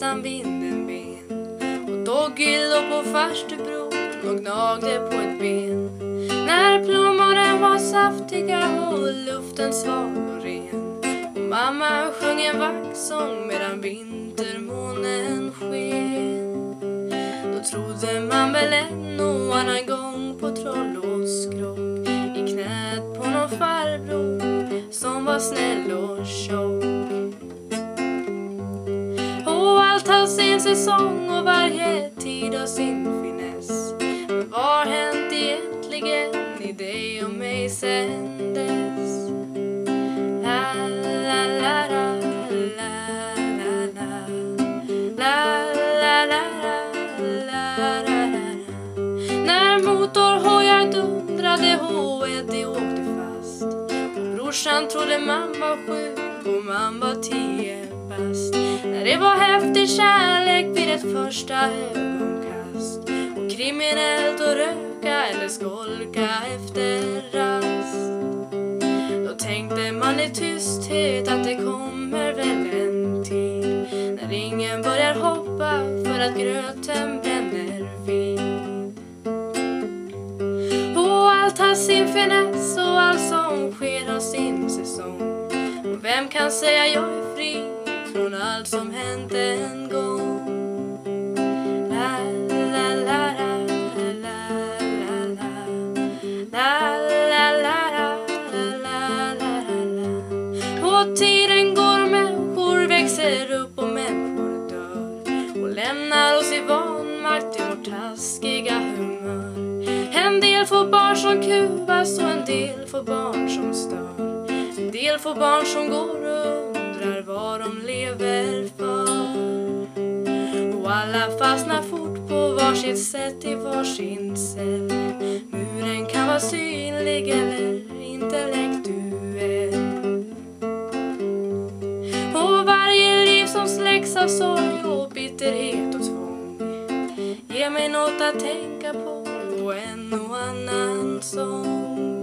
mellan Vindenben och Doggy låg på farstubron och gnagde på ett ben. När plommonen var saftiga och luften svag och ren och mamma sjöng en vaxsång medan vintermånen sken. Då trodde man väl en och annan gång på troll och skrock i knät på någon farbror som var snäll och tjock. Och allt har sin säsong och varje tid har sin finess. Men vad har hänt egentligen i dig och mig sen dess? La la la la la la la la la la la. När motorhojar dundrade och Eddie åkte fast och brorsan trodde mamma var sjuk och mamma var 10 bast. När det var häftig kärlek vid ett första ögonkast och kriminellt att röka eller skolka efter rast. Då tänkte man i tysthet att det kommer väl en tid när ingen börjar hoppa för att gröten bränner vid. Och allt har sin finess och allt som sker har sin säsong. Och vem kan säga jag är fri från allt som hänt en gång? La la la la la la la la la la la. Och tiden går och människor växer upp och människor dör och lämnar oss i vanmakt i vårt taskiga humör. En del får barn som kuvas och en del får barn som stör. En del får barn som går och undrar vad de lever för. Och alla fastnar fort på varsitt sätt i varsin cell. Muren kan vara synlig eller intellektuell. Och varje liv som släcks av sorg och bitterhet och tvång ger mig något att tänka på och en och annan sång.